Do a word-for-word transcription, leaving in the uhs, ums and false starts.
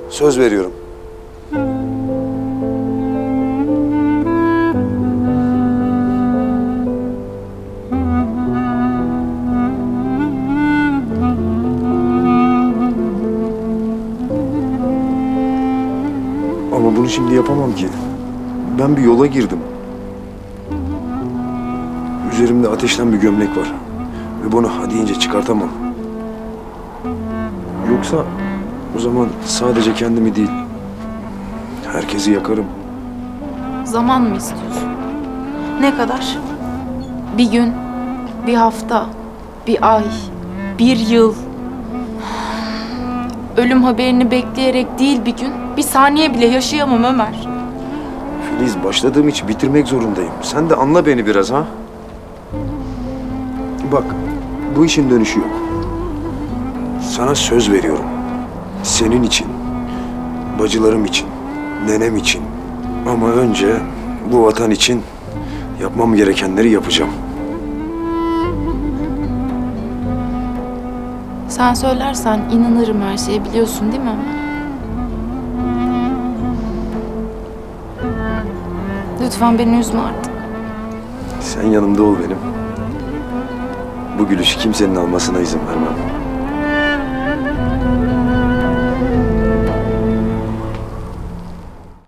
Söz veriyorum. Ama bunu şimdi yapamam ki. Ben bir yola girdim. Üzerimde ateşten bir gömlek var. Ve bunu ha deyince çıkartamam. Yoksa o zaman sadece kendimi değil, herkesi yakarım. Zaman mı istiyorsun? Ne kadar? Bir gün, bir hafta, bir ay, bir yıl. Ölüm haberini bekleyerek değil bir gün, bir saniye bile yaşayamam Ömer. Filiz, başladığım işi bitirmek zorundayım. Sen de anla beni biraz ha. Bak, bu işin dönüşü yok. Sana söz veriyorum. Senin için, bacılarım için, nenem için. Ama önce bu vatan için yapmam gerekenleri yapacağım. Sen söylersen inanırım her şeye, biliyorsun değil mi Ömer? Lütfen beni üzme artık. Sen yanımda ol benim. Bu gülüşü kimsenin almasına izin vermem.